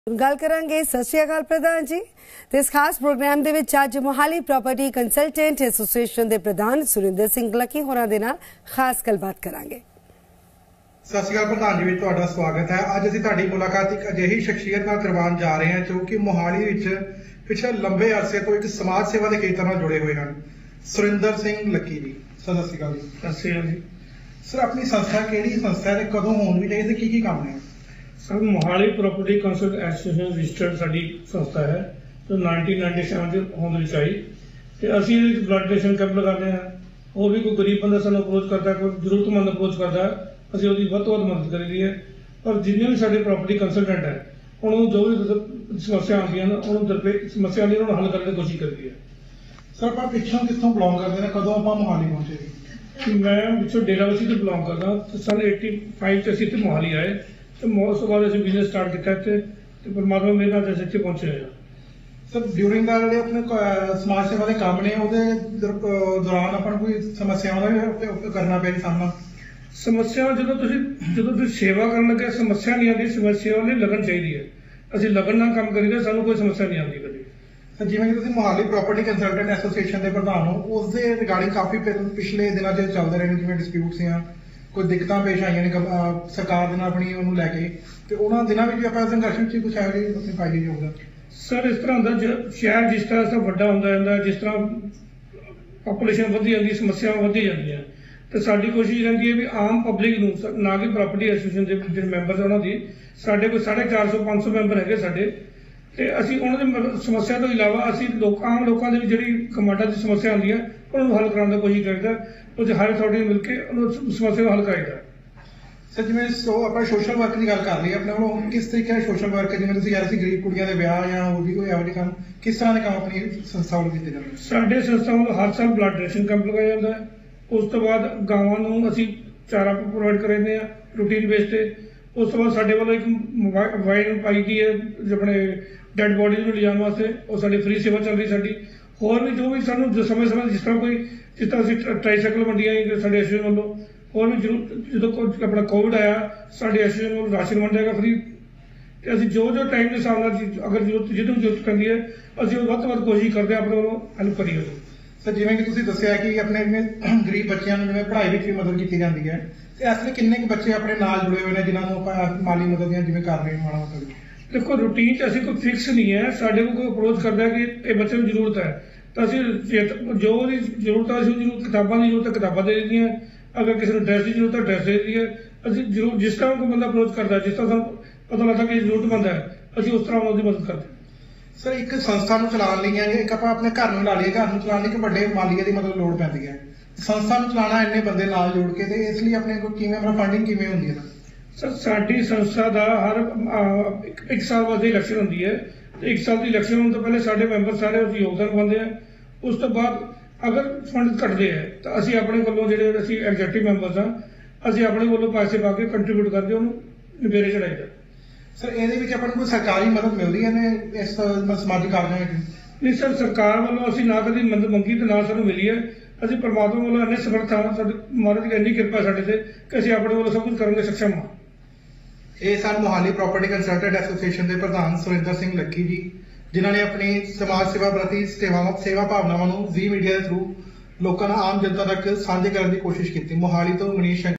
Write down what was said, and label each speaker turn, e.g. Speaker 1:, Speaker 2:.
Speaker 1: गल करांगे। सत श्री अकाल प्रधान जी। ते इस खास प्रोग्राम दे विच अज मोहाली प्रॉपर्टी कंसलटेंट एसोसीएशन के प्रधान सुरिंदर सिंह लकी होरां दे नाल खास गलबात करांगे।
Speaker 2: सत श्री अकाल प्रधान जी, तुहाडा स्वागत है। अज असीं तुहाडी मुलाकात एक अजिही शख्सियत नाल करवाउण जा रहे हैं जो कि मोहाली विच पिछले लंबे अरसे तो एक समाज सेवा के खेतर नाल जुड़े हुए हैं। सुरिंदर सिंह लकी जी, सत श्री अकाल जी।
Speaker 3: सत श्री अकाल जी।
Speaker 2: सर, अपनी संस्था किहड़ी संस्था है, कदों होनी चाहिए ते की काम है?
Speaker 3: Sir, Mohali property consult association registered साडी संस्था है जो 1997 होंदी चाहिए ते असीं ब्लड डोनेशन कैंप लगाते हैं। और भी कोई गरीब बंदा सानू अप्रोच करता है, कोई जरूरतमंद अप्रोच करता है, असीं उहदी वध तो वध मदद करी दी है। और जिन्ने भी साडे प्रॉपर्टी कंसलटेंट है उन्होंने जो भी समस्या आउंदियां ने उन्होंने समस्या दी उन्होंने हल करने की कोशिश करी है।
Speaker 2: सर, आप पिछों कित्थों बिलोंग करते हैं, कदों आप मोहाली पहुंचे?
Speaker 3: मैं पिछों डेराबस्सी तो बिलोंग करदा। सन 85 च असीं इत्थे मोहाली आए तो उस तो बाद असं बिजनेस स्टार्ट किया इतने तो परमात्मा मेरे नाल इतने पहुंचे हैं।
Speaker 2: सर, ड्यूरिंग द अपने समाज सेवा के काम ने दौरान अपन कोई समस्याओं का करना पे सामना?
Speaker 3: समस्या जो सेवा करने लगे समस्या नहीं आती, समस्या वाली लगन चाहिए है। असं लगन ना काम करीदा, सानू कोई समस्या नहीं आती कभी।
Speaker 2: सर, जिवें कि मोहाली प्रॉपर्टी कंसलटेंट एसोसीएशन के प्रधान हो, उस रिगार्डिंग काफी पिछले दिनों चलते रहे जिवें डिस्प्यूट्स कोई दिक्कत पेश आई ने सरकार के नाल अपनी उन्होंने लैके ते उन्हां दिनां विच आपां संघर्ष विच कुछ ऐहो जिही अपनी पाई होगा?
Speaker 3: सर, इस तरह होंदा शहर जिस तरह से वड्डा होंदा जांदा, जिस तरह पॉपूलेशन वधी जांदी, समस्यावां वधी जांदियां तो साडी कोशिश रहिंदी है भी आम पब्लिक नूं ना कि प्रॉपर्टी एसोसीएशन के जिहड़े मैंबर उन्हां दी साडे कोई 450-500 मैंबर हैगे साडे ते असीं उन्हां दी समस्या तो इलावा असीं आम लोकां दी जिहड़ी कमांडां दी समस्या आउंदी है उन्हां हल कराउण दी कोशिश करीदा। कुछ हर अथॉरिटी मिलकर समस्या को हल कराईदा।
Speaker 2: सर, जिवें आप सोशल वर्क की गल कर रही है, अपने को किस तरीके का सोशल वर्क है? जिवें तुसीं यार गरीब कुड़ियां दे ब्याह या होर भी कोई ऐहो जिहे काम, किस तरह के काम अपनी संस्था वालों कीते जांदे?
Speaker 3: साडे संस्था वालों हर साल ब्लड डोनेशन कैंप लगाया जाता है। उस तो बाद गावां नूं असीं चारा प्रोवाइड कराते हैं रूटीन बेस पे। उस तो बाद साडे वालों एक वाइन पाई गई है अपने डेड बॉडीज नूं लिजाण वास्ते, और साडी फ्री सेवा चल रही साडी। होर भी जो भी सानूं समय समय जिस तरह असीं ट्राईसाइकल वंडियां साडे एसोसीएशन वालों, और भी जो अपना कोविड आया साडे एसोसीएशन वालों राशन वंडिया गया फ्री। ते असीं जो टाइम के हिसाब नाल अगर जरूरत पैंदी है असीं वध तो वध कोशिश करते हैं अपने वालों हेल्प करिए।
Speaker 2: सर, जिवें कि तुसीं दस्सिया कि अपने गरीब बच्चों को जिवें पढ़ाई विच भी मदद की जाती है, तो इसलिए किन्ने बच्चे अपने नाल जुड़े हुए हैं जिन्होंने माली मदद जिवें कर रहे हैं माड़ा मतलब?
Speaker 3: देखो, रूटीन च असीं कोई फिक्स नहीं है। साडे को कोई अप्रोच करता है कि ये बच्चे को जरूरत है तो असीं जो भी जरूरत है किताबां की जरूरत है किताबां दे दी है, अगर किसी को ड्रैस की जरूरत है ड्रैस दे दी है। असीं जरूर जिस तरह कोई बंदा अप्रोच करता है, जिस तरह पता लगता कि जरूरतमंद है, असीं उस तरह उसकी मदद करते हैं।
Speaker 2: सर, एक संस्था चलाने लई एक आप अपने घर में ला लीए, घर में चलाने एक बड़े मालीए की मतलब लोड़ पैंदी है। संस्था चलाना इन्ने बंदे नाल जोड़ के ते इसलिए अपने को किवें अपना फंडिंग किवें हुंदी है?
Speaker 3: सर, साडी संस्था का हर एक साल बाद इलैक्शन होंदी है। एक साल की इलैक्शन होने तो पहले साडे मैंबर सारे उस योगदान पाते हैं। उस तो बाद अगर फंड घटते हैं तो असीं अपने वालों जिहड़े असीं एग्जैक्टिव मैंबर्स हाँ असीं अपने वालों पैसे पा के कंट्रीब्यूट करके उन्होंने निबेरे चढ़ाईदा।
Speaker 2: सर, ये अपन को सरकारी मदद मिलती है इस समाजिक कार्यों?
Speaker 3: नहीं सर, सरकार वालों असीं ना कभी मदद मंगी तो ना सानूं मिली है। असीं परमात्मा वालों इन्ने समर्थ हाँ, साडे महाराज की इन्नी किरपा साडे ते कि असीं अपने वालों सब कुछ करने में सक्षम हाँ।
Speaker 2: ये सन मोहाली प्रॉपर्टी कंसलटेंट एसोसीएशन के प्रधान सुरिंदर सिंह लकी जी, जिन्होंने अपनी समाज सेवा प्रति सेवा भावनावां नूं जी मीडिया के थ्रू लोगों आम जनता तक साझे करने की कोशिश की। मोहाली तो मनीष